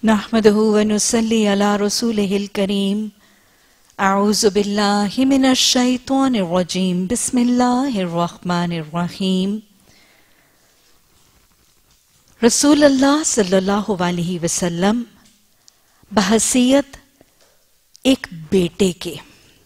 نحمدہ ونصلی علی رسولہ الکریم اعوذ باللہ من الشیطان الرجیم بسم اللہ الرحمن الرحیم رسول اللہ صلی اللہ علیہ وسلم بحیثیت ایک بیٹے کے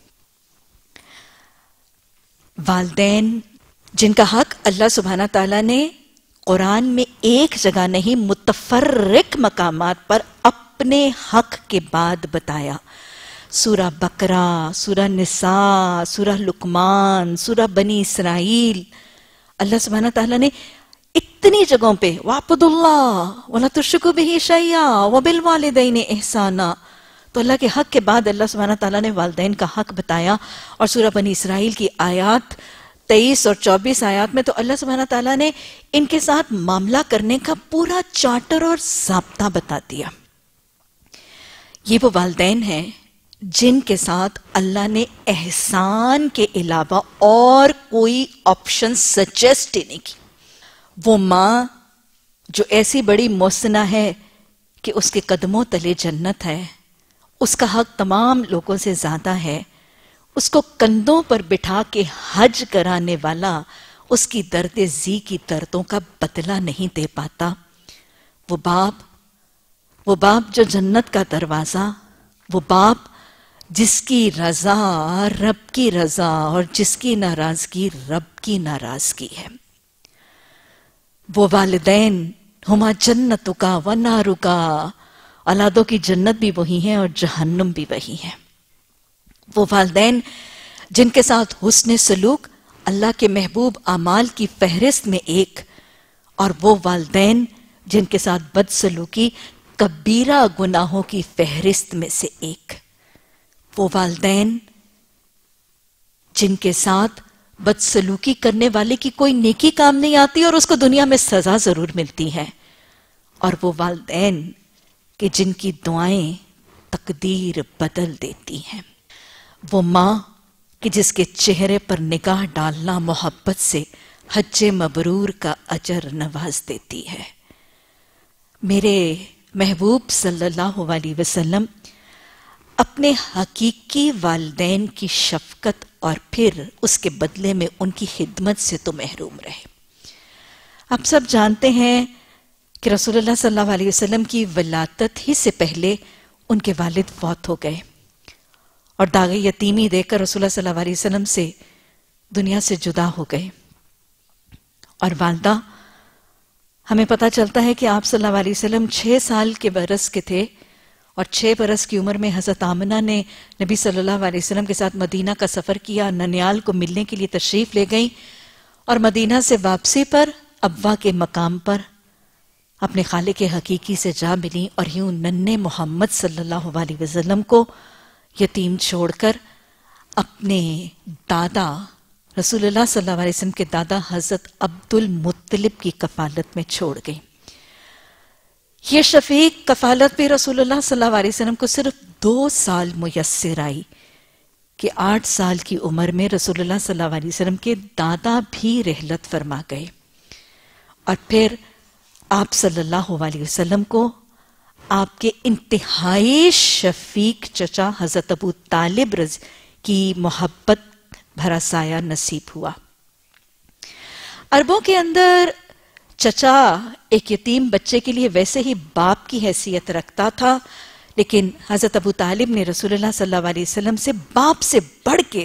والدین جن کا حق اللہ سبحانہ تعالیٰ نے قرآن میں ایک جگہ نہیں متفرق مقامات پر اپنے حق کے بعد بتایا. سورہ بقرہ، سورہ نساء، سورہ لقمان، سورہ بنی اسرائیل. اللہ سبحانہ تعالیٰ نے اتنی جگہوں پہ وَاعْبُدُوا اللَّهَ وَلَا تُشْرِكُوا بِهِ شَيْئًا وَبِالْوَالِدَيْنِ إِحْسَانًا. تو اللہ کے حق کے بعد اللہ سبحانہ تعالیٰ نے والدین کا حق بتایا. اور سورہ بنی اسرائیل کی آیات 23 اور 24 آیات میں تو اللہ سبحانہ تعالیٰ نے ان کے ساتھ معاملہ کرنے کا پورا چارٹر اور ضابطہ بتا دیا. یہ وہ والدین ہیں جن کے ساتھ اللہ نے احسان کے علاوہ اور کوئی آپشن سجیسٹ ہی نہیں کی. وہ ماں جو ایسی بڑی محسنہ ہے کہ اس کے قدموں تلے جنت ہے، اس کا حق تمام لوگوں سے زیادہ ہے. اس کو کندھوں پر بٹھا کے حج کرانے والا اس کی درد زی کی دردوں کا بدلہ نہیں دے پاتا. وہ باپ جو جنت کا دروازہ، وہ باپ جس کی رضا رب کی رضا اور جس کی ناراضگی رب کی ناراضگی ہے. وہ والدین ہما جنتکا و نارکا، اولادوں کی جنت بھی وہی ہے اور جہنم بھی وہی ہے. وہ والدین جن کے ساتھ حسن سلوک اللہ کے محبوب اعمال کی فہرست میں ایک، اور وہ والدین جن کے ساتھ بد سلوکی کبیرہ گناہوں کی فہرست میں سے ایک. وہ والدین جن کے ساتھ بد سلوکی کرنے والے کی کوئی نیکی کام نہیں آتی اور اس کو دنیا میں سزا ضرور ملتی ہے. اور وہ والدین کہ جن کی دعائیں تقدیر بدل دیتی ہیں. وہ ماں کہ جس کے چہرے پر نگاہ ڈالنا محبت سے حج مبرور کا اجر نواز دیتی ہے. میرے محبوب صلی اللہ علیہ وسلم اپنے حقیقی والدین کی شفقت اور پھر اس کے بدلے میں ان کی خدمت سے تو محروم رہے. آپ سب جانتے ہیں کہ رسول اللہ صلی اللہ علیہ وسلم کی ولادت ہی سے پہلے ان کے والد فوت ہو گئے اور داغ یتیمی دے کر رسول اللہ صلی اللہ علیہ وسلم سے دنیا سے جدا ہو گئے. اور والدہ ہمیں پتہ چلتا ہے کہ آپ صلی اللہ علیہ وسلم 6 سال کے برس کے تھے اور 6 برس کی عمر میں حضرت آمنہ نے نبی صلی اللہ علیہ وسلم کے ساتھ مدینہ کا سفر کیا. ننیال کو ملنے کے لیے تشریف لے گئیں اور مدینہ سے واپسی پر ابا کے مقام پر اپنے خالق حقیقی سے جا ملی اور یوں ننھے محمد صلی اللہ علیہ وسلم کو یتیم چھوڑ کر اپنے دادا رسول اللہ صلی اللہ علیہ وسلم کے دادا حضرت عبد المطلب کی کفالت میں چھوڑ گئی. یہ شفیق کفالت بھی رسول اللہ صلی اللہ علیہ وسلم کو صرف 2 سال میسر آئی کہ 8 سال کی عمر میں رسول اللہ صلی اللہ علیہ وسلم کے دادا بھی رحلت فرما گئے. اور پھر آپ صلی اللہ علیہ وسلم کو آپ کے انتہائی شفیق چچا حضرت ابو طالب کی محبت بھرا سایہ نصیب ہوا. عربوں کے اندر چچا ایک یتیم بچے کے لیے ویسے ہی باپ کی حیثیت رکھتا تھا، لیکن حضرت ابو طالب نے رسول اللہ صلی اللہ علیہ وسلم سے باپ سے بڑھ کے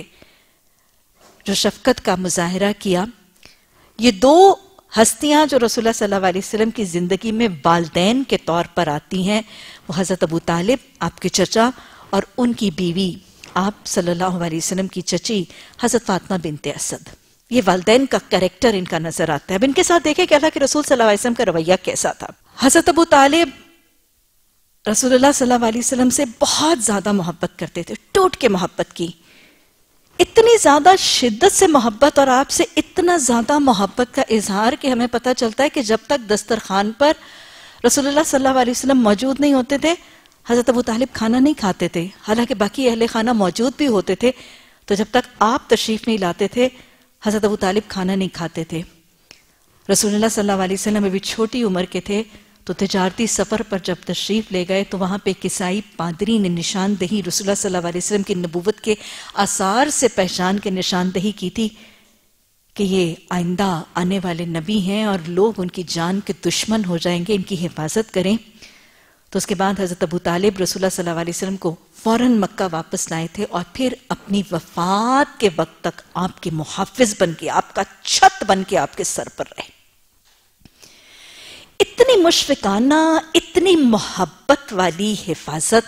جو شفقت کا مظاہرہ کیا. یہ 2 ہستیاں جو رسول اللہ صلی اللہ علیہ وسلم کی زندگی میں والدین کے طور پر آتی ہیں، وہ حضرت ابو طالب آپ کے چچا اور ان کی بیوی آپ صلی اللہ علیہ وسلم کی چچی حضرت فاطمہ بنت اسد. یہ والدین کا کریکٹر ان کا نظر آتا ہے. اب ان کے ساتھ دیکھیں کہ اللہ کے رسول صلی اللہ علیہ وسلم کا رویہ کیسا تھا. حضرت ابو طالب رسول اللہ صلی اللہ علیہ وسلم سے بہت زیادہ محبت کرتے تھے، ٹوٹ کے محبت کی. اتنی زیادہ شدت سے محبت اور آپ سے اتنا زیادہ محبت کا اظہار کہ ہمیں پتہ چلتا ہے کہ جب تک دسترخوان پر رسول اللہ صلی اللہ علیہ وسلم موجود نہیں ہوتے تھے حضرت ابو طالب کھانا نہیں کھاتے تھے. حالانکہ باقی اہل خانہ موجود بھی ہوتے تھے تو جب تک آپ تشریف نہیں لاتے تھے حضرت ابو طالب کھانا نہیں کھاتے تھے. رسول اللہ صلی اللہ علیہ وسلم ابھی چھوٹی عمر کے تھے تو تجارتی سفر پر جب تشریف لے گئے تو وہاں پہ ایک عیسائی پادری نے نشاندہی رسول اللہ صلی اللہ علیہ وسلم کی نبوت کے آثار سے پہچان کے نشاندہی کی تھی کہ یہ آئندہ آنے والے نبی ہیں اور لوگ ان کی جان کے دشمن ہو جائیں گے، ان کی حفاظت کریں۔ تو اس کے بعد حضرت ابو طالب رسول اللہ صلی اللہ علیہ وسلم کو فوراً مکہ واپس لائے تھے اور پھر اپنی وفات کے وقت تک آپ کے محافظ بن کے، آپ کا چھت بن کے آپ کے سر پر رہے۔ اتنی مشفقانہ، اتنی محبت والی حفاظت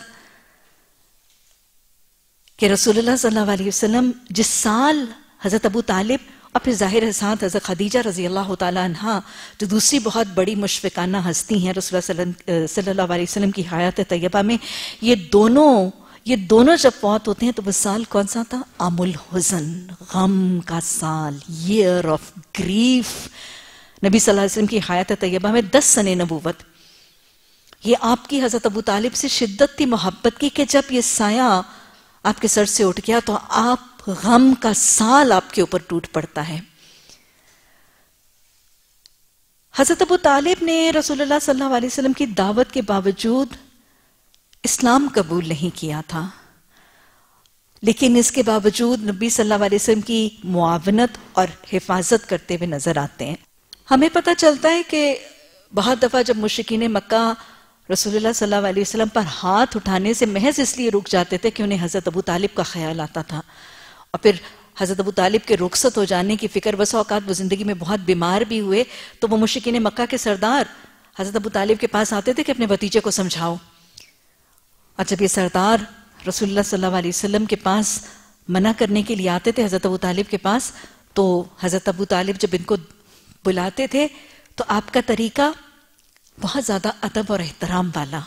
کہ رسول اللہ صلی اللہ علیہ وسلم جس سال حضرت ابو طالب اور پھر ظاہر ساتھ حضرت خدیجہ رضی اللہ تعالی عنہ جو دوسری بہت بڑی مشفقانہ ہستی ہیں رسول اللہ صلی اللہ علیہ وسلم کی حیات طیبہ میں، یہ دونوں جب فوت ہوتے ہیں تو وہ سال کون سا تھا؟ عام الحزن، غم کا سال، year of grief۔ نبی صلی اللہ علیہ وسلم کی حیات طیبہ میں 10 سنے نبوت، یہ آپ کی حضرت ابو طالب سے شدت تھی محبت کی کہ جب یہ سایہ آپ کے سر سے اٹھ گیا تو آپ غم کا سال آپ کے اوپر ٹوٹ پڑتا ہے۔ حضرت ابو طالب نے رسول اللہ صلی اللہ علیہ وسلم کی دعوت کے باوجود اسلام قبول نہیں کیا تھا، لیکن اس کے باوجود نبی صلی اللہ علیہ وسلم کی معاونت اور حفاظت کرتے ہوئے نظر آتے ہیں۔ ہمیں پتہ چلتا ہے کہ بہت دفعہ جب مشرکین مکہ رسول اللہ صلی اللہ علیہ وسلم پر ہاتھ اٹھانے سے محض اس لیے رک جاتے تھے کہ انہیں حضرت ابو طالب کا خیال آتا تھا، اور پھر حضرت ابو طالب کے رخصت ہو جانے کی فکر، بسا اوقات وہ زندگی میں بہت بیمار بھی ہوئے تو وہ مشرکین مکہ کے سردار حضرت ابو طالب کے پاس آتے تھے کہ اپنے بھتیجے کو سمجھاؤ، اور جب یہ سردار رسول اللہ صلی اللہ علیہ وسلم کے پاس منع کرنے کے لیے آتے تھے حضرت ابو طالب کے پاس، تو حضرت ابو طالب جب ان کو بلاتے تھے تو آپ کا طریقہ بہت زیادہ ادب اور احترام والا،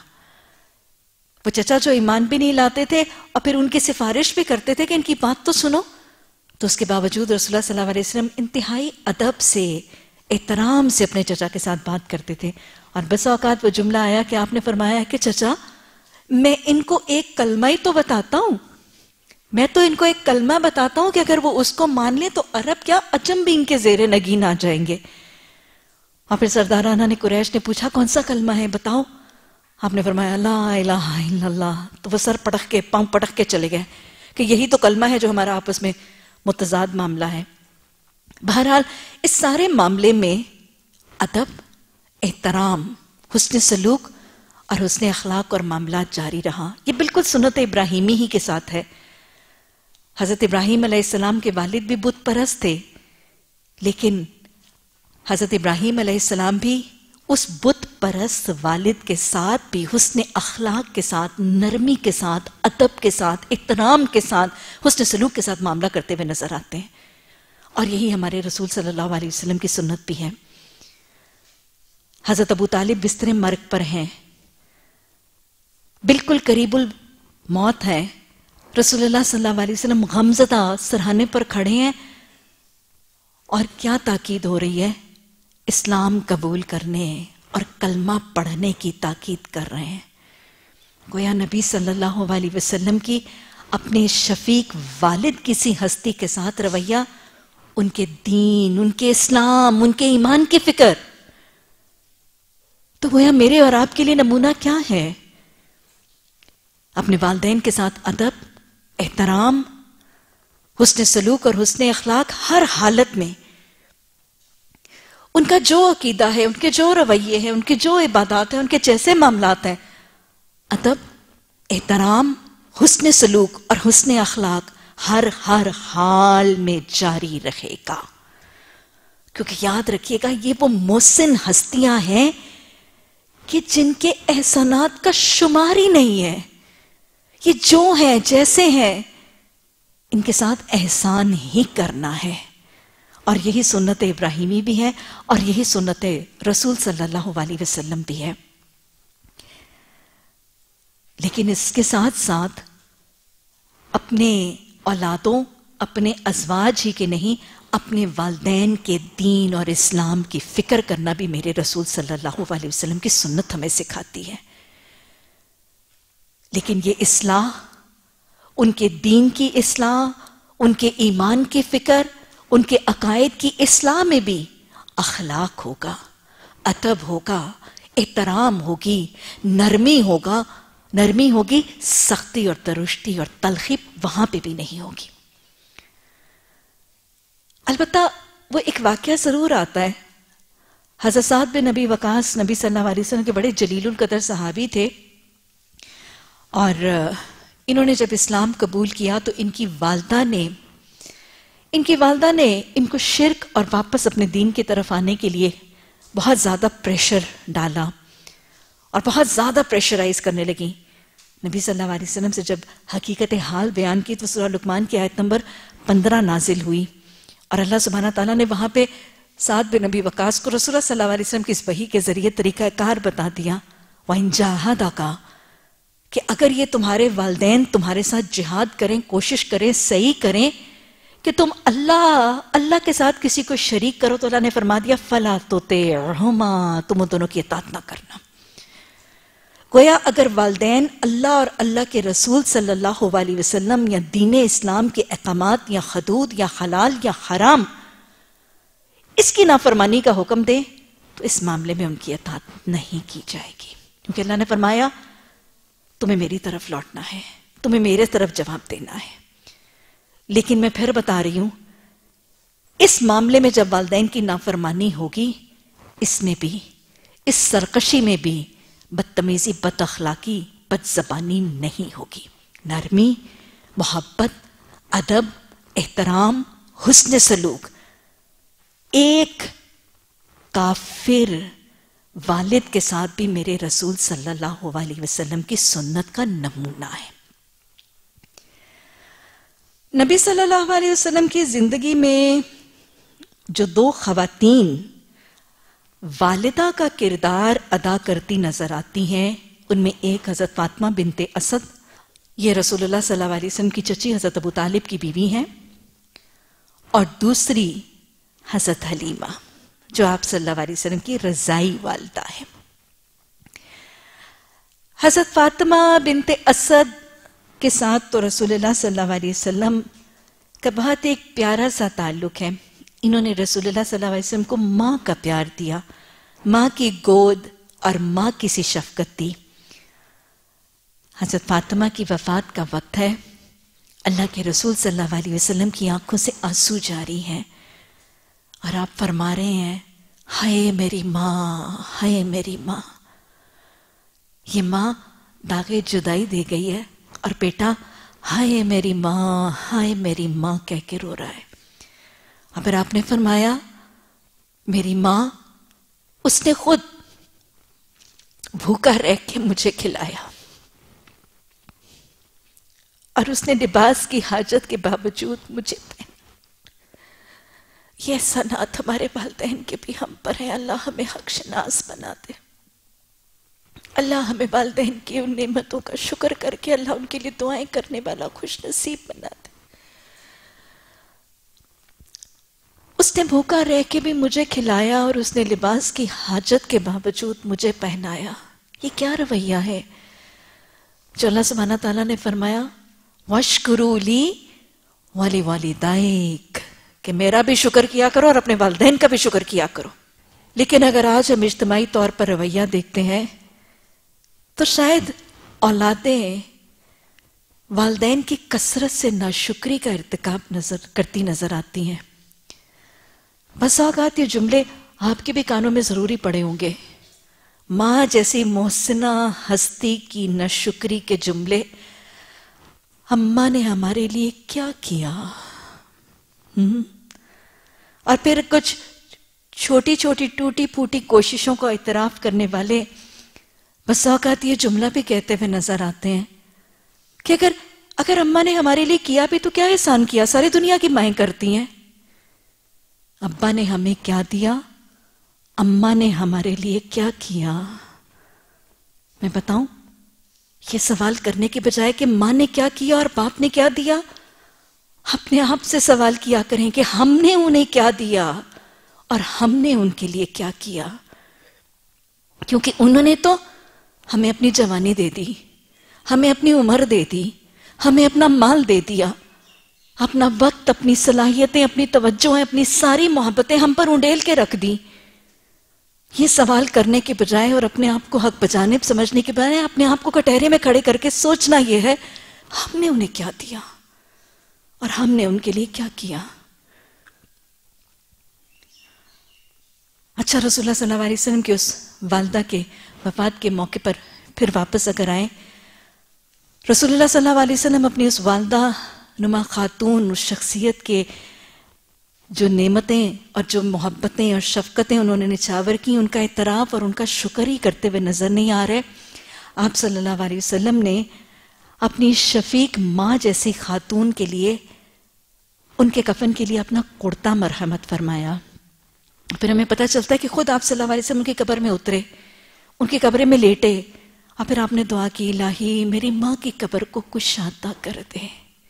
وہ چچا جو ایمان بھی نہیں لاتے تھے اور پھر ان کی سفارش بھی کرتے تھے کہ ان کی بات تو سنو، تو اس کے باوجود رسول اللہ صلی اللہ علیہ وسلم انتہائی ادب سے، احترام سے اپنے چچا کے ساتھ بات کرتے تھے، اور بس اوقات وہ جملہ آیا کہ آپ نے فرمایا کہ چچا میں ان کو ایک کلمہ ہی تو بتاتا ہوں، میں تو ان کو ایک کلمہ بتاتا ہوں کہ اگر وہ اس کو مان لیں تو عرب کیا عجم بھی ان کے زیر نگین آ جائیں گے۔ اور پھر سردارانہ نے قریش نے پوچھا کون سا کلمہ ہے بتاؤ، آپ نے فرمایا لا الہ الا اللہ، تو وہ سر پٹک کے پاؤں پٹک کے چلے گئے کہ یہی تو کلمہ ہے جو ہمارا آپس میں متضاد معاملہ ہے۔ بہرحال اس سارے معاملے میں ادب، احترام، حسن سلوک اور حسن اخلاق اور معاملات جاری رہا۔ یہ بالکل سنت ابراہیمی ہی کے ساتھ ہے۔ حضرت ابراہیم علیہ السلام کے والد بھی بت پرست تھے، لیکن حضرت ابراہیم علیہ السلام بھی اس بت پرست والد کے ساتھ بھی حسن اخلاق کے ساتھ، نرمی کے ساتھ، ادب کے ساتھ، احترام کے ساتھ، حسن سلوک کے ساتھ معاملہ کرتے ہوئے نظر آتے ہیں، اور یہی ہمارے رسول صلی اللہ علیہ وسلم کی سنت بھی ہے۔ حضرت ابو طالب بستر مرگ پر ہیں، بالکل قریب الموت ہے، رسول اللہ صلی اللہ علیہ وسلم غمزدہ سرہانے پر کھڑے ہیں، اور کیا تاکید ہو رہی ہے؟ اسلام قبول کرنے اور کلمہ پڑھنے کی تاکید کر رہے ہیں۔ گویا نبی صلی اللہ علیہ وسلم کی اپنے شفیق والد کسی ہستی کے ساتھ رویہ، ان کے دین، ان کے اسلام، ان کے ایمان کی فکر، تو گویا میرے اور آپ کے لیے نمونہ کیا ہے؟ اپنے والدین کے ساتھ ادب، احترام، حسن سلوک اور حسن اخلاق ہر حالت میں، ان کا جو عقیدہ ہے، ان کے جو رویے ہیں، ان کے جو عبادات ہیں، ان کے جیسے معاملات ہیں، ادب، احترام، حسن سلوک اور حسن اخلاق ہر حال میں جاری رہے گا، کیونکہ یاد رکھیے گا یہ وہ محسن ہستیاں ہیں کہ جن کے احسانات کا شمار ہی نہیں ہے، یہ جو ہیں جیسے ہیں ان کے ساتھ احسان ہی کرنا ہے، اور یہی سنت ابراہیمی بھی ہے اور یہی سنت رسول صلی اللہ علیہ وسلم بھی ہے۔ لیکن اس کے ساتھ ساتھ اپنے اولادوں، اپنے ازواج ہی کے نہیں، اپنے والدین کے دین اور اسلام کی فکر کرنا بھی میرے رسول صلی اللہ علیہ وسلم کی سنت ہمیں سکھاتی ہے۔ لیکن یہ اصلاح، ان کے دین کی اصلاح، ان کے ایمان کی فکر، ان کے عقائد کی اصلاح میں بھی اخلاق ہوگا، ادب ہوگا، احترام ہوگی، نرمی ہوگی، سختی اور درشتی اور تلخی وہاں پہ بھی نہیں ہوگی۔ البتہ وہ ایک واقعہ ضرور آتا ہے۔ حضرت سعد بن نبی وقاص نبی صلی اللہ علیہ وسلم کے بڑے جلیل القدر صحابی تھے، اور انہوں نے جب اسلام قبول کیا تو ان کی والدہ نے ان کو شرک اور واپس اپنے دین کی طرف آنے کے لیے بہت زیادہ پریشر ڈالا اور بہت زیادہ پریشرائز کرنے لگیں۔ نبی صلی اللہ علیہ وسلم سے جب حقیقت حال بیان کی تو سورہ لقمان کی آیت نمبر 15 نازل ہوئی، اور اللہ سبحانہ تعالیٰ نے وہاں پہ سعد بن نبی وقاص کو رسول اللہ صلی اللہ علیہ وسلم کی اس وحی کے ذریعے طریقہ کار بتا دیا، وَإِن جَاهَدَاكَ، کہ اگر یہ تمہارے والدین تمہارے ساتھ جہاد کریں، کوشش کریں، صحیح کریں کہ تم اللہ کے ساتھ کسی کو شریک کرو، تو اللہ نے فرما دیا فَلَا تُطِعْهُمَا، تم ان دونوں کی اطاعت نہ کرنا۔ گویا اگر والدین اللہ اور اللہ کے رسول صلی اللہ علیہ وسلم یا دین اسلام کے احکامات یا حدود یا حلال یا حرام اس کی نافرمانی کا حکم دیں تو اس معاملے میں ان کی اطاعت نہیں کی جائے گی، کیونکہ اللہ نے فرمایا تمہیں میری طرف لوٹنا ہے، تمہیں میرے طرف جواب دینا ہے۔ لیکن میں پھر بتا رہی ہوں، اس معاملے میں جب والدین کی نافرمانی ہوگی، اس میں بھی، اس سرکشی میں بھی بدتمیزی، بد اخلاقی، بد زبانی نہیں ہوگی۔ نرمی، محبت، ادب، احترام، حسن سلوک ایک کافر والد کے ساتھ بھی میرے رسول صلی اللہ علیہ وسلم کی سنت کا نمونہ ہے۔ نبی صلی اللہ علیہ وسلم کی زندگی میں جو دو خواتین والدہ کا کردار ادا کرتی نظر آتی ہیں، ان میں ایک حضرت فاطمہ بنت اسد، یہ رسول اللہ صلی اللہ علیہ وسلم کی چچی حضرت ابو طالب کی بیوی ہیں، اور دوسری حضرت حلیمہ جو آپ صلی اللہ علیہ وسلم کی رضائی والدہ ہے۔ حضرت فاطمہ بنت اسد کے ساتھ تو رسول اللہ صلی اللہ علیہ وسلم کا بہت ایک پیارا سا تعلق ہے۔ انہوں نے رسول اللہ صلی اللہ علیہ وسلم کو ماں کا پیار دیا، ماں کی گود اور ماں کی سی شفقت دی۔ حضرت فاطمہ کی وفات کا وقت ہے، اللہ کے رسول صلی اللہ علیہ وسلم کی آنکھوں سے آنسو جاری ہیں، اور آپ فرما رہے ہیں ہائے میری ماں، ہائے میری ماں۔ یہ ماں داغ جدائی دے گئی ہے، اور بیٹا ہائے میری ماں، ہائے میری ماں کہہ کے رو رہا ہے۔ اور پھر آپ نے فرمایا میری ماں، اس نے خود بھوکا رہ کے مجھے کھلایا، اور اس نے لباس کی حاجت کے باوجود مجھے پہنا۔ یہ احسانات ہمارے والدین کے بھی ہم پر ہیں، اللہ ہمیں حق شناس بنا دے، اللہ ہمیں والدین کی ان نعمتوں کا شکر کر کے اللہ ان کے لیے دعائیں کرنے والا خوش نصیب بنا دے۔ اس نے بھوکا رہ کے بھی مجھے کھلایا، اور اس نے لباس کی حاجت کے باوجود مجھے پہنایا۔ یہ کیا رویہ ہے جو اللہ سبحانہ تعالیٰ نے فرمایا وَاشْكُرُوا لِي وَلِوَالِدَيْكَ، کہ میرا بھی شکر کیا کرو اور اپنے والدین کا بھی شکر کیا کرو۔ لیکن اگر آج ہم اجتماعی طور پر رویہ دیکھتے ہیں تو شاید اولادیں والدین کی کثرت سے ناشکری کا ارتکاب کرتی نظر آتی ہیں۔ بس اوقات یہ جملے آپ کے بھی کانوں میں ضروری پڑے ہوں گے، ماں جیسی محسنہ ہستی کی ناشکری کے جملے، اماں نے ہمارے لیے کیا کیا؟ اور پھر کچھ چھوٹی چھوٹی ٹوٹی پھوٹی کوششوں کو اعتراف کرنے والے بس اوقات یہ جملہ بھی کہتے ہوئے نظر آتے ہیں کہ اگر اماں نے ہمارے لیے کیا بھی تو کیا احسان کیا، ساری دنیا کی مائیں کرتی ہیں۔ ابا نے ہمیں کیا دیا، اماں نے ہمارے لیے کیا کیا؟ میں بتاؤں، یہ سوال کرنے کے بجائے کہ ماں نے کیا کیا اور باپ نے کیا دیا، اپنے آپ سے سوال کیا کریں کہ ہم نے انہیں کیا دیا اور ہم نے ان کے لیے کیا کیا؟ کیونکہ انہوں نے تو ہمیں اپنی جوانی دے دی، ہمیں اپنی عمر دے دی، ہمیں اپنا مال دے دیا، اپنا وقت، اپنی صلاحیتیں، اپنی توجہ، اپنی ساری محبتیں ہم پر انڈیل کے رکھ دی۔ یہ سوال کرنے کے بجائے اور اپنے آپ کو حق بجانب سمجھنے کے بجائے اپنے آپ کو کٹہرے میں کھڑے کر کے سوچنا یہ ہے ہم نے انہیں کیا دیا اور ہم نے ان کے لیے کیا کیا. اچھا، رسول اللہ صلی اللہ علیہ وسلم کی اس والدہ کے وفات کے موقع پر پھر واپس اگر آئیں، رسول اللہ صلی اللہ علیہ وسلم اپنی اس والدہ نما خاتون، اس شخصیت کے جو نعمتیں اور جو محبتیں اور شفقتیں انہوں نے نچھاور کی، ان کا اعتراف اور ان کا شکر ہی کرتے ہوئے نظر نہیں آ رہے. آپ صلی اللہ علیہ وسلم نے اپنی شفیق ماں جیسی خاتون کے لیے، ان کے کفن کے لیے اپنا کرتا مرحمت فرمایا. پھر ہمیں پتہ چلتا ہے کہ خود آپ صلی اللہ علیہ وسلم ان کی قبر میں اترے، ان کی قبر میں لیٹے، اور پھر آپ نے دعا کی، الہی میری ماں کی قبر کو کشادہ کر دے.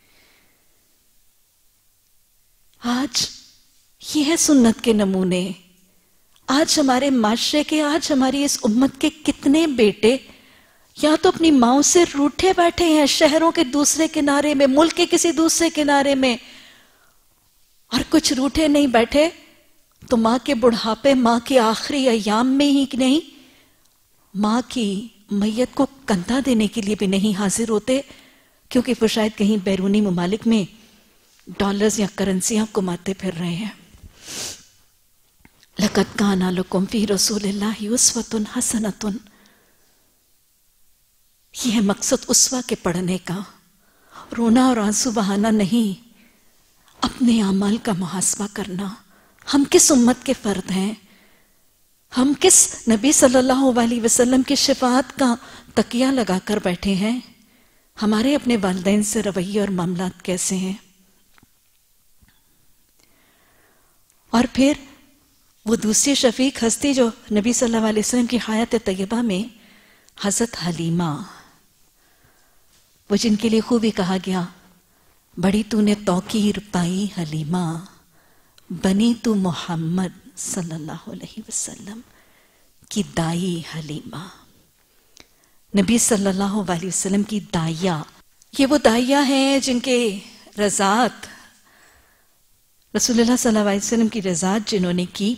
آج یہ ہے سنت کے نمونے. آج ہمارے معاشرے کے، آج ہماری اس امت کے کتنے بیٹے یا تو اپنی ماؤں سے روٹھے بیٹھے ہیں شہروں کے دوسرے کنارے میں، ملک کے کسی دوسرے کنارے میں، اور کچھ روٹھے نہیں بیٹھے تو ماں کے بڑھاپے، ماں کے آخری ایام میں ہی نہیں، ماں کی میت کو کندھا دینے کے لیے بھی نہیں حاضر ہوتے، کیونکہ وہ شاید کہیں بیرونی ممالک میں ڈالرز یا کرنسیاں کماتے پھر رہے ہیں. لَقَدْ كَانَ لَكُمْ فِي رَسُولِ اللَّهِ أُسْوَةٌ حَسَنَةٌ. یہ ہے مقصد اسوہ کے پڑھنے کا. رونا اور آنسو بہانا نہیں، اپنے اعمال کا محاسبہ کرنا. ہم کس امت کے فرد ہیں؟ ہم کس نبی صلی اللہ علیہ وسلم کی شفاعت کا تکیہ لگا کر بیٹھے ہیں؟ ہمارے اپنے والدین سے رویے اور معاملات کیسے ہیں؟ اور پھر وہ دوسری شفیق ہستی جو نبی صلی اللہ علیہ وسلم کی حیات طیبہ میں حضرت حلیمہ، وہ جن کے لیے خوبی کہا گیا، بڑی تو نے توقیر پائی حلیمہ، بنی تو محمد صلی اللہ علیہ وسلم کی دائی حلیمہ. نبی صلی اللہ علیہ وسلم کی دائیا، یہ وہ دائیا ہیں جن کے رضاعت، رسول اللہ صلی اللہ علیہ وسلم کی رضاعت جنہوں نے کی.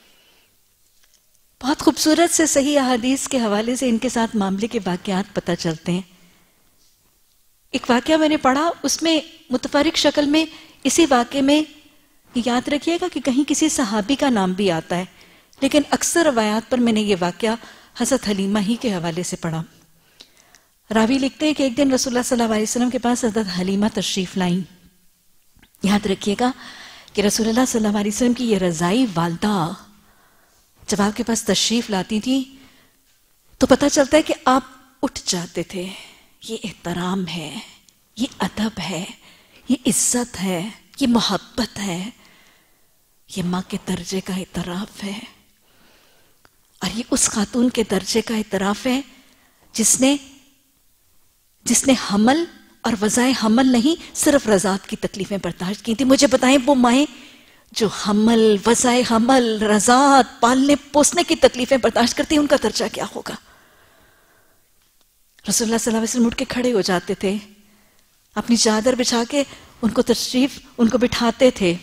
بہت خوبصورت سے صحیح احادیث کے حوالے سے ان کے ساتھ معاملے کے واقعات پتہ چلتے ہیں. ایک واقعہ میں نے پڑھا، اس میں متفرق شکل میں اسی واقعے میں یاد رکھیے گا کہ کہیں کسی صحابی کا نام بھی آتا ہے، لیکن اکثر روایات پر میں نے یہ واقعہ حضرت حلیمہ ہی کے حوالے سے پڑھا. راوی لکھتے ہیں کہ ایک دن رسول اللہ صلی اللہ علیہ وسلم کے پاس حضرت حلیمہ تشریف لائیں. یاد رکھیے گا کہ رسول اللہ صلی اللہ علیہ وسلم کی یہ رضائی والدہ جب آپ کے پاس تشریف لاتی تھی تو پتہ چلتا ہے کہ آپ اٹھ جاتے تھے. یہ احترام ہے، یہ ادب ہے، یہ عزت ہے، یہ محبت ہے، یہ ماں کے درجے کا اعتراف ہے. اور یہ اس خاتون کے درجے کا اعتراف ہے جس نے حمل اور وضع حمل نہیں، صرف رضاعت کی تکلیفیں برداشت کی تھی. مجھے بتائیں وہ مائیں جو حمل، وضع حمل، رضاعت، پالنے پوسنے کی تکلیفیں برداشت کرتی ہیں، ان کا درجہ کیا ہوگا؟ رسول اللہ صلی اللہ علیہ وسلم اٹھ کے کھڑے ہو جاتے تھے، اپنی چادر بچھا کے ان کو بٹھاتے تھے.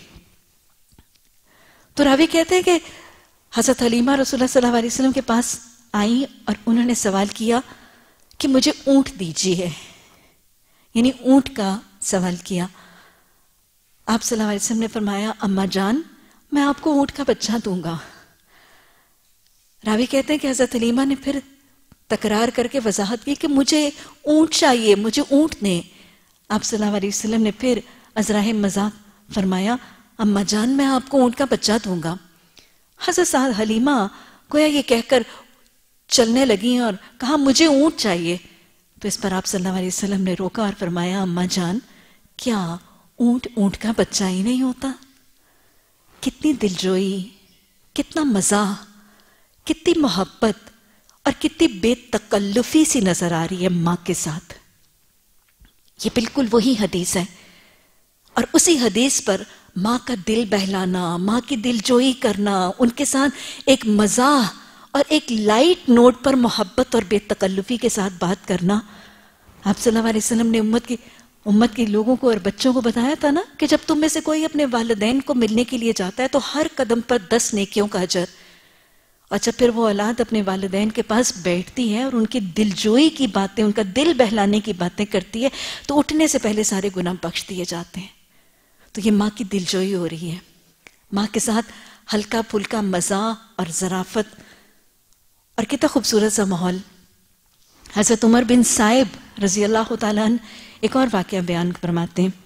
تو راوی کہتے ہیں کہ حضرت حلیمہ رسول اللہ صلی اللہ علیہ وسلم کے پاس آئیں اور انہوں نے سوال کیا کہ مجھے اونٹ دیجیے، یعنی اونٹ کا سوال کیا. آپ صلی اللہ علیہ وسلم نے فرمایا، اماں جان میں آپ کو اونٹ کا بچہ دوں گا. راوی کہتے ہیں کہ حضرت حلیمہ نے پھر تکرار کر کے وضاحت کی کہ مجھے اونٹ چاہیے، مجھے اونٹ دیں. آپ صلی اللہ علیہ وسلم نے پھر ازراہ مذاق فرمایا، اماں جان میں آپ کو اونٹ کا بچہ دوں گا. حضرت حلیمہ گویا یہ کہہ کر چلنے لگی اور کہا مجھے اونٹ چاہیے. تو اس پر آپ صلی اللہ علیہ وسلم نے روکا اور فرمایا، اماں جان کیا اونٹ کا بچہ ہی نہیں ہوتا؟ کتنی دلجوئی، کتنا مزہ، کتنی محبت اور کتنی بے تکلفی سی نظر آ رہی ہے ماں کے ساتھ. یہ بالکل وہی حدیث ہے، اور اسی حدیث پر ماں کا دل بہلانا، ماں کی دل جوئی کرنا، ان کے ساتھ ایک مزاح اور ایک لائٹ نوٹ پر محبت اور بے تکلفی کے ساتھ بات کرنا. آپ صلی اللہ علیہ وسلم نے امت کے لوگوں کو اور بچوں کو بتایا تھا نا کہ جب تم میں سے کوئی اپنے والدین کو ملنے کے لیے جاتا ہے تو ہر قدم پر 10 نیکیوں کا اجر، اور جب پھر وہ اولاد اپنے والدین کے پاس بیٹھتی ہے اور ان کی دلجوئی کی باتیں، ان کا دل بہلانے کی باتیں کرتی ہے، تو اٹھنے سے پہلے سارے گناہ بخش دیے جاتے ہیں. تو یہ ماں کی دلجوئی ہو رہی ہے، ماں کے ساتھ ہلکا پھلکا مزاح اور ظرافت، اور کتنا خوبصورت سا ماحول. حضرت عمر بن سائب رضی اللہ تعالیٰ عنہ ایک اور واقعہ بیان فرماتے ہیں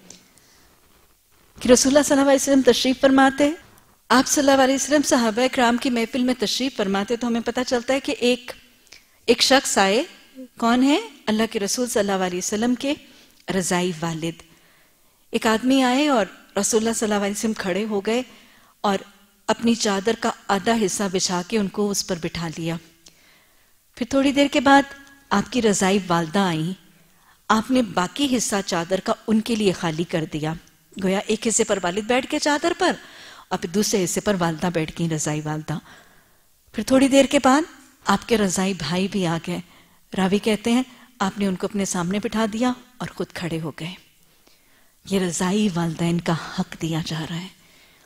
کہ رسول اللہ صلی اللہ علیہ وسلم تشریف فرماتے، آپ صلی اللہ علیہ وسلم صحابہ کرام کی محفل میں تشریف فرماتے تو ہمیں پتہ چلتا ہے کہ ایک شخص آئے. کون ہے؟ اللہ کے رسول صلی اللہ علیہ وسلم کے رضائی والد. ایک آدمی آئے اور رسول اللہ صلی اللہ علیہ وسلم کھڑے ہو گئے اور اپنی چادر کا آدھا حصہ بچھا کے ان کو اس پر بٹھا لیا. پھر تھوڑی دیر کے بعد آپ کی رضائی والدہ آئیں. آپ نے باقی حصہ چادر کا ان کے لیے خالی کر دیا. گویا ایک حصے پر والد بیٹھ کے چادر پر اور پھر دوسرے حصے پر والدہ بیٹھ گئی، رضائی والدہ. پھر تھوڑی دیر کے بعد آپ کے رضائی بھائی بھی آ گئے. راوی کہتے ہیں آپ نے ان کو اپنے سامنے بٹھا دیا اور خود کھڑے ہو گئے. یہ رضائی والدین کا حق دیا جا رہا ہے.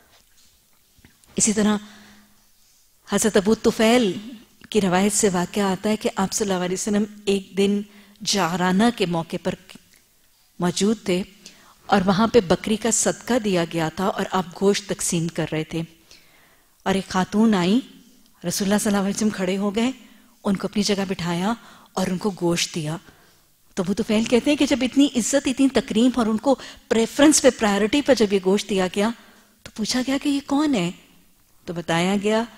اسی طرح حضرت ابو طفیل کی روایت سے واقعہ آتا ہے کہ آپ صلی اللہ علیہ وسلم ایک دن جعرانہ کے موقع پر موجود تھے اور وہاں پہ بکری کا صدقہ دیا گیا تھا اور آپ گوشت تقسیم کر رہے تھے. اور ایک خاتون آئیں، رسول اللہ صلی اللہ علیہ وسلم کھڑے ہو گئے، ان کو اپنی جگہ بٹھایا اور ان کو گوشت دیا. تو ابو طفیل کہتے ہیں کہ جب اتنی عزت، اتنی تکریم اور ان کو پریفرنس پہ، پرائرٹی پر جب یہ گوشت دیا گیا تو پوچھا گیا کہ یہ کون ہے؟ تو بتایا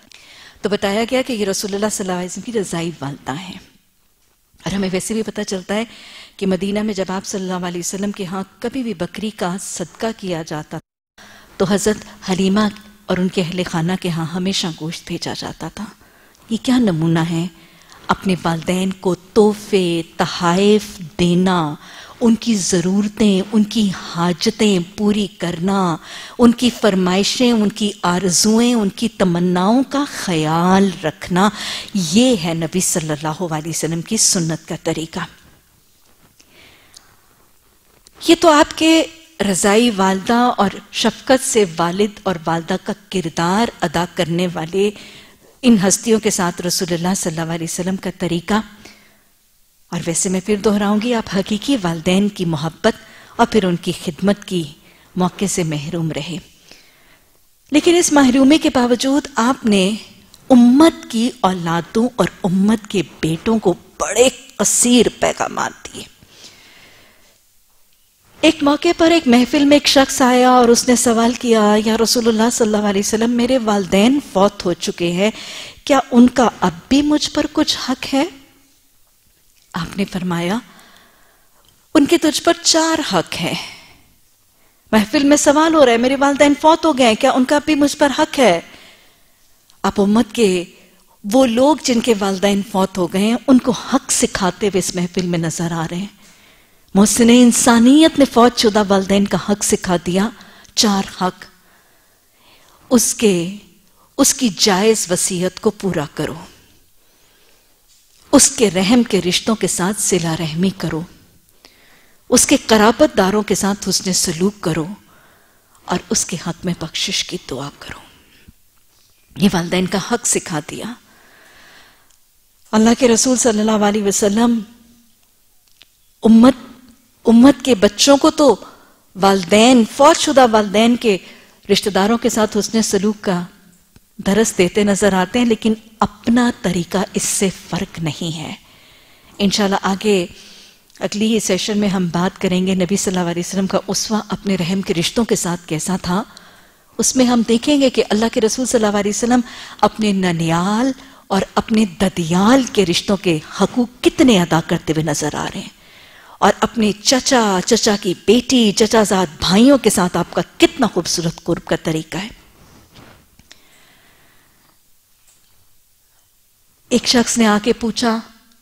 گیا کہ یہ رسول اللہ صلی اللہ علیہ وسلم کی رضائی والدہ ہیں. اور ہمیں ویسے بھی پتہ چلتا ہے کہ مدینہ میں جب آپ صلی اللہ علیہ وسلم کے ہاں کبھی بھی بکری کا صدقہ کیا جاتا تو حضرت حلیمہ اور ان کے اہل خانہ کے ہاں ہمیشہ گوشت بھیجا جاتا تھا. یہ کیا نمونہ ہے؟ اپنے والدین کو تحفے، تحائف دینا، ان کی ضرورتیں، ان کی حاجتیں پوری کرنا، ان کی فرمائشیں، ان کی آرزوئیں، ان کی تمناؤں کا خیال رکھنا، یہ ہے نبی صلی اللہ علیہ وسلم کی سنت کا طریقہ. یہ تو آپ کے رضائی والدہ اور شفقت سے والد اور والدہ کا کردار ادا کرنے والے ان ہستیوں کے ساتھ رسول اللہ صلی اللہ علیہ وسلم کا طریقہ. اور ویسے میں پھر دہراؤں گی، آپ حقیقی والدین کی محبت اور پھر ان کی خدمت کی موقع سے محروم رہے. لیکن اس محرومی کے باوجود آپ نے امت کی اولادوں اور امت کے بیٹوں کو بڑے قصیر پیغامات دیے. ایک موقع پر ایک محفل میں ایک شخص آیا اور اس نے سوال کیا، یا رسول اللہ صلی اللہ علیہ وسلم، میرے والدین فوت ہو چکے ہیں، کیا ان کا اب بھی مجھ پر کچھ حق ہے؟ آپ نے فرمایا ان کے تجھ پر 4 حق ہے. محفل میں سوال ہو رہا ہے، میرے والدین فوت ہو گئے، کیا ان کا بھی مجھ پر حق ہے؟ آپ امت کے وہ لوگ جن کے والدین فوت ہو گئے ہیں ان کو حق سکھاتے ہوئے اس محفل میں نظر آ رہے ہیں. محسن انسانیت نے فوت شدہ والدین کا حق سکھا دیا. 4 حق. اس کی جائز وصیت کو پورا کرو، اس کے رحم کے رشتوں کے ساتھ صلہ رحمی کرو، اس کے قرابت داروں کے ساتھ حسن سلوک کرو، اور اس کے حق میں بخشش کی دعا کرو. یہ والدین کا حق سکھا دیا. اللہ کے رسول صلی اللہ علیہ وسلم امت کے بچوں کو تو والدین، فوت شدہ والدین کے رشتہ داروں کے ساتھ حسن سلوک کا درس دیتے نظر آتے ہیں، لیکن اپنا طریقہ اس سے فرق نہیں ہے. انشاءاللہ آگے اگلی سیشن میں ہم بات کریں گے نبی صلی اللہ علیہ وسلم کا اسوہ اپنے رحم کے رشتوں کے ساتھ کیسا تھا. اس میں ہم دیکھیں گے کہ اللہ کے رسول صلی اللہ علیہ وسلم اپنے ننیال اور اپنے ددیال کے رشتوں کے حقوق کتنے ادا کرتے ہوئے نظر آ رہے ہیں، اور اپنے چچا کی بیٹی، چچا زاد بھائیوں کے ساتھ آپ کا کتنا خوبصورت قرب کا طریقہ ہے. ایک شخص نے آ کے پوچھا،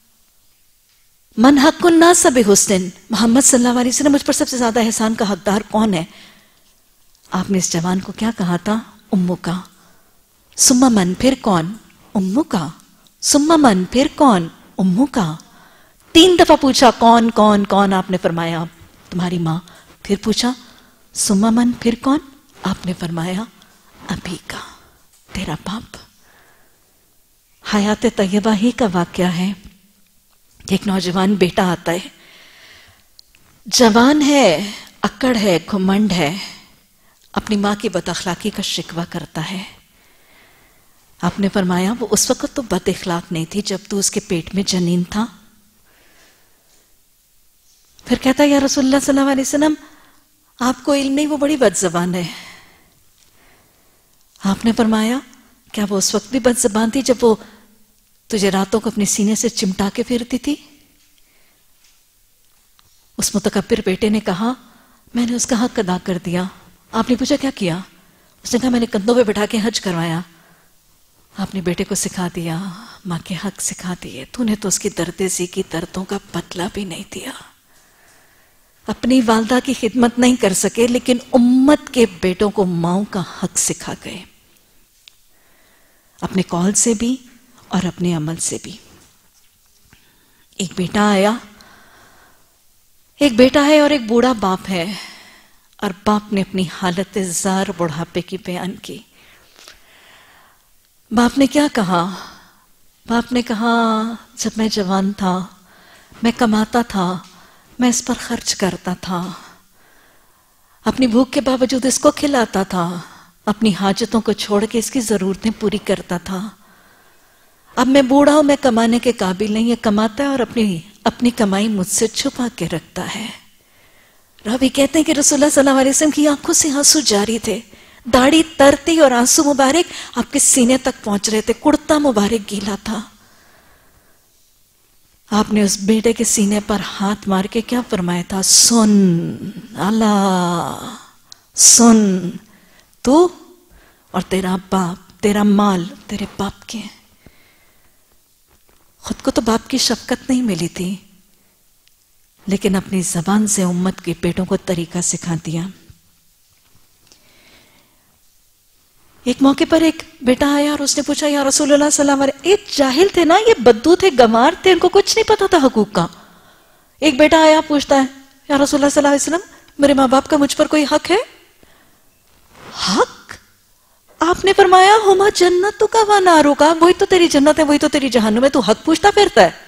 من حق الناس بحسن، محمد صلی اللہ علیہ وسلم، مجھ پر سب سے زیادہ احسان کا حقدار کون ہے؟ آپ نے اس جوان کو کیا کہا تھا؟ امو کا. ثم من، پھر کون؟ امو کا. ثم من، پھر کون؟ امو کا. 3 دفعہ پوچھا کون کون کون، آپ نے فرمایا تمہاری ماں. پھر پوچھا ثم من، پھر کون؟ آپ نے فرمایا ابھی کا، تیرا باپ. حیات طیبہ ہی کا واقعہ ہے. ایک نوجوان بیٹا آتا ہے، جوان ہے، اکڑ ہے، گھمنڈ ہے، اپنی ماں کی بد اخلاقی کا شکوہ کرتا ہے. آپ نے فرمایا وہ اس وقت تو بد اخلاق نہیں تھی جب تو اس کے پیٹ میں جنین تھا. پھر کہتا ہے یا رسول اللہ صلی اللہ علیہ وسلم آپ کو علم نہیں، وہ بڑی بد زبان ہے. آپ نے فرمایا کیا وہ اس وقت بھی بد زبان تھی جب وہ تجھے راتوں کو اپنے سینے سے چمٹا کے پھرتی تھی؟ اس متکبر بیٹے نے کہا میں نے اس کا حق ادا کر دیا. آپ نے پوچھا کیا کیا؟ اس نے کہا میں نے کندھوں پہ بٹھا کے حج کروایا. آپ نے بیٹے کو سکھا دیا، ماں کے حق سکھا دیے. تو نے تو اس کی دردی کی دردوں کا بدلہ بھی نہیں دیا. اپنی والدہ کی خدمت نہیں کر سکے لیکن امت کے بیٹوں کو ماؤں کا حق سکھا گئے، اپنے قول سے بھی اور اپنے عمل سے بھی. ایک بیٹا آیا، ایک بیٹا ہے اور ایک بوڑھا باپ ہے، اور باپ نے اپنی حالت زار بڑھاپے کی بیان کی. باپ نے کیا کہا؟ باپ نے کہا جب میں جوان تھا میں کماتا تھا، میں اس پر خرچ کرتا تھا، اپنی بھوک کے باوجود اس کو کھلاتا تھا، اپنی حاجتوں کو چھوڑ کے اس کی ضرورتیں پوری کرتا تھا. اب میں بوڑھا ہوں، میں کمانے کے قابل نہیں. یہ کماتا ہے اور اپنی کمائی مجھ سے چھپا کے رکھتا ہے. راوی کہتے ہیں کہ رسول اللہ صلی اللہ علیہ وسلم کی آنکھوں سے آنسو جاری تھے، داڑھی ترتی اور آنسو مبارک آپ کے سینے تک پہنچ رہے تھے، کرتا مبارک گیلا تھا. آپ نے اس بیٹے کے سینے پر ہاتھ مار کے کیا فرمایا تھا؟ سن اللہ، سن تو اور تیرا باپ، تیرا مال تیرے باپ کے. خود کو تو باپ کی شفقت نہیں ملی تھی لیکن اپنی زبان سے امت کے بیٹوں کو طریقہ سکھا دیا. ایک موقع پر ایک بیٹا آیا اور اس نے پوچھا یا رسول اللہ صلی اللہ علیہ وسلم، ایک جاہل تھے نا، یہ بدو تھے، گمار تھے، ان کو کچھ نہیں پتا تھا حقوق کا. ایک بیٹا آیا پوچھتا ہے یا رسول اللہ صلی اللہ علیہ وسلم میرے ماں باپ کا مجھ پر کوئی حق ہے؟ حق؟ آپ نے فرمایا ہما جنت کا و نارو کا، وہی تو تیری جنت ہے، وہی تو تیری جہنم ہے، تو حق پوچھتا پھرتا ہے.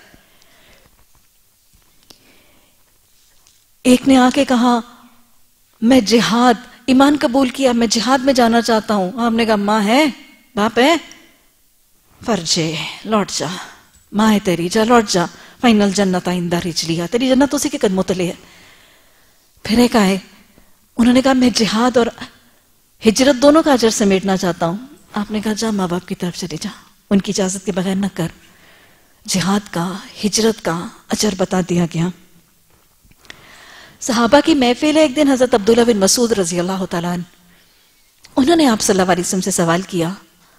ایک نے آ کے کہا میں جہاد، ایمان قبول کیا، میں جہاد میں جانا چاہتا ہوں. آپ نے کہا ماں ہے، باپ ہے، فرجے لوٹ جا، ماں ہے تیری، جا لوٹ جا، فائنل جنت آئندہ رجلیا، تیری جنت اسی کے قدموں تلے ہے. پھر ایک آئے، انہوں نے کہا میں جہاد اور ہجرت دونوں کا اجر سمیٹنا چاہتا ہوں. آپ نے کہا جا ماں باپ کی طرف چلے جا، ان کی اجازت کے بغیر نہ کر. جہاد کا، ہجرت کا اجر بتا دیا گیا. صحابہ کی محفل ہے، ایک دن حضرت عبداللہ بن مسعود رضی اللہ تعالیٰ عنہ، انہوں نے آپ صلی اللہ علیہ وسلم سے سوال کیا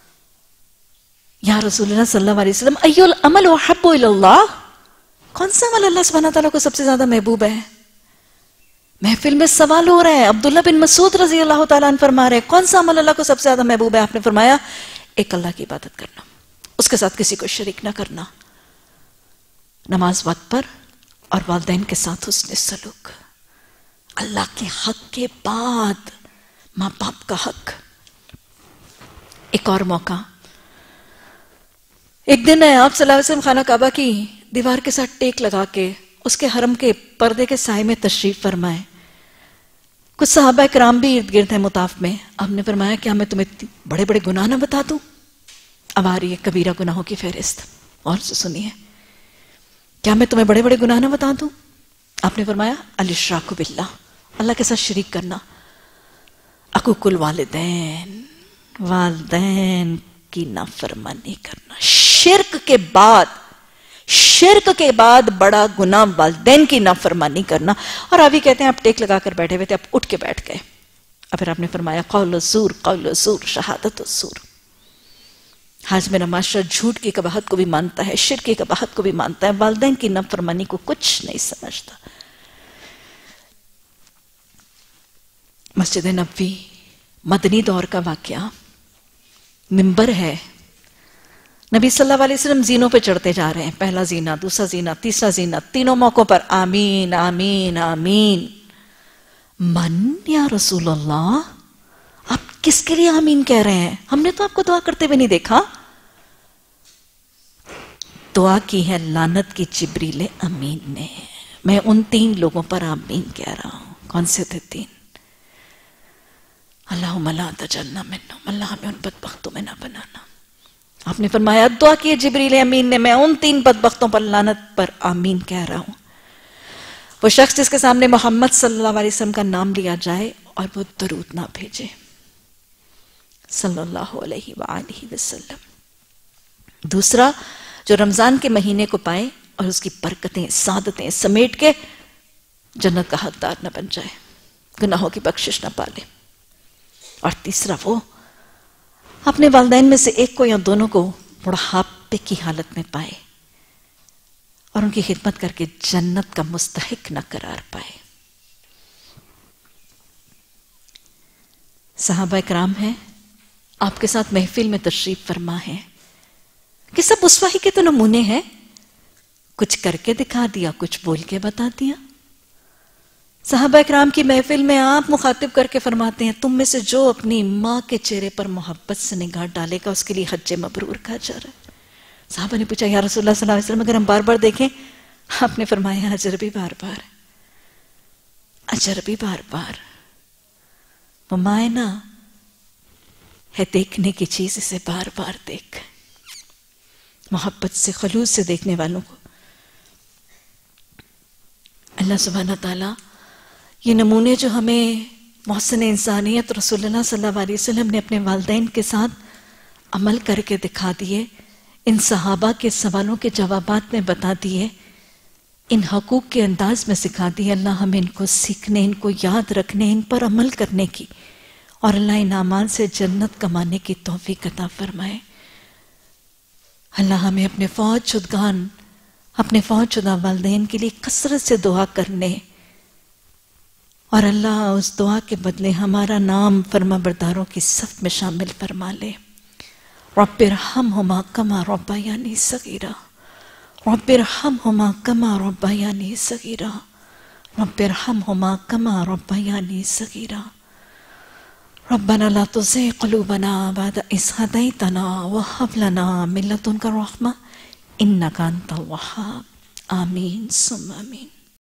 یا رسول اللہ صلی اللہ علیہ وسلم ایو العمل احب الی اللہ، کون سا عمل اللہ سبحانہ تعالیٰ کو سب سے زیادہ محبوب ہے؟ محفل میں سوال ہو رہا ہے، عبداللہ بن مسعود رضی اللہ تعالیٰ عنہ فرما رہے کون سا عمل اللہ کو سب سے زیادہ محبوب ہے؟ آپ نے فرمایا ایک اللہ کی عبادت کرنا، اس کے ساتھ کسی کو شریک نہ کرنا، نماز وقت پر، اور والدین کے ساتھ حسن سلوک. اللہ کے حق کے بعد ماں باپ کا حق. ایک اور موقع، ایک دن ہے آپ صلی اللہ علیہ وسلم خانہ کعبہ کی دیوار کے ساتھ ٹیک لگا کے اس کے حرم کے پردے کے سائے میں تشریف فرمائے. کچھ صحابہ کرام بھی ارد گرد ہیں مطاف میں. آپ نے فرمایا کیا میں تمہیں بڑے بڑے گناہ نہ بتا دوں؟ اب آ رہی ہے کبیرہ گناہوں کی فہرست، اور سے سنیے، کیا میں تمہیں بڑے بڑے گناہ نہ بتا دوں؟ آپ نے فرمایا الاشراک باللہ، اللہ کے ساتھ شریک کرنا، عقوق الوالدین، والدین کی نافرمانی کرنا. شرک کے بعد بڑا گناہ والدین کی نافرمانی کرنا. اور ابھی کہتے ہیں آپ ٹیک لگا کر بیٹھے ہوئے تھے، آپ اٹھ کے بیٹھ گئے، اور پھر آپ نے فرمایا قول الزور، قول الزور، شہادت الزور. آج میرا معاشرہ جھوٹ کی قباحت کو بھی مانتا ہے، شرک کی قباحت کو بھی مانتا ہے، والدین کی نافرمانی کو کچھ نہیں سمجھتا. مسجد نبوی مدنی دور کا واقعہ، منبر ہے، نبی صلی اللہ علیہ وسلم زینوں پہ چڑھتے جا رہے ہیں، پہلا زینہ، دوسرا زینہ، تیسرا زینہ، تینوں موقعوں پر آمین آمین آمین. من یا رسول اللہ، آپ کس کے لیے آمین کہہ رہے ہیں؟ ہم نے تو آپ کو دعا کرتے ہوئے نہیں دیکھا. दुआ की है लानत की जिब्रील अमीन ने। मैं उन 3 लोगों पर आमीन कह रहा हूं। कौन से थे 3? अल्लाहुम्मा ला तजल्ना मिन्हुम, अल्लाह हमें उन बदबख्तों में ना बनाना। आपने फरमाया दुआ की है जिब्रील अमीन ने, मैं उन 3 बदबख्तों पर लानत पर आमीन कह रहा हूं। वो शख्स जिसके सामने मोहम्मद सल्लल्लाहु अलैहि वसल्लम का नाम लिया जाए और वो दरूद ना भेजे सल्लल्लाहु अलैहि वसल्लम। दूसरा, जो रमजान के महीने को पाए और उसकी बरकतें सादतें समेट के जन्नत का हकदार न बन जाए, गुनाहों की बख्शिश न पाले। और तीसरा, वो अपने वालिदैन में से एक को या दोनों को बुढ़ापे की हालत में पाए और उनकी खिदमत करके जन्नत का मुस्तहिक न करार पाए। सहाबा किराम हैं, आपके साथ महफिल में तशरीफ फरमा है कि सब उस्वा ही के तो नमूने हैं। कुछ करके दिखा दिया, कुछ बोल के बता दिया। सहाबा किराम की महफिल में आप मुखातिब करके फरमाते हैं, तुम में से जो अपनी माँ के चेहरे पर मोहब्बत से निगाह डालेगा उसके लिए हज्जे मबरूर का अजर है। साहबा ने पूछा, या रसूलुल्लाह सल्लल्लाहु अलैहि वसल्लम, अगर हम बार बार देखें? आपने फरमाया, अजर भी बार बार, अजर भी बार बार। वो मायना है देखने की चीज, इसे बार बार देख। मोहब्बत से, खलूस से देखने वालों को अल्लाह सुब्हानहू तआला ये नमूने जो हमें मोहसिन इंसानियत रसूलुल्लाह सल्लल्लाहु अलैहि वसल्लम ने अपने वालिदैन के साथ अमल करके दिखा दिए, इन सहाबा के सवालों के जवाबात में बता दिए, इन हकूक के अंदाज में सिखा दिए। अल्लाह हमें इनको सीखने, इनको याद रखने, इन पर अमल करने की और अल्लाह इन आमाल से जन्नत कमाने की तौफीक अता फरमाए। अल्लाह हमें अपने फौज शुदगान, अपने फौज शुदा वालिदैन के लिए कसरत से दुआ करने और अल्लाह उस दुआ के बदले हमारा नाम फरमा बरदारों की सफ में शामिल फरमा ले। रब्बिरहमहुमा कमा रब्बयानी सगीरा, रब्बिरहमहुमा कमा रब्बयानी सगीरा, रब्बिरहमहुमा कमा रब्बयानी सगीरा। रब्बना ला तुज़िग़ क़ुलूबना बअद इज़ हदैतना व हब लना मिन लदुनका रहमा इन्नका अंतल वहाब। आमीन सुम्मा आमीन।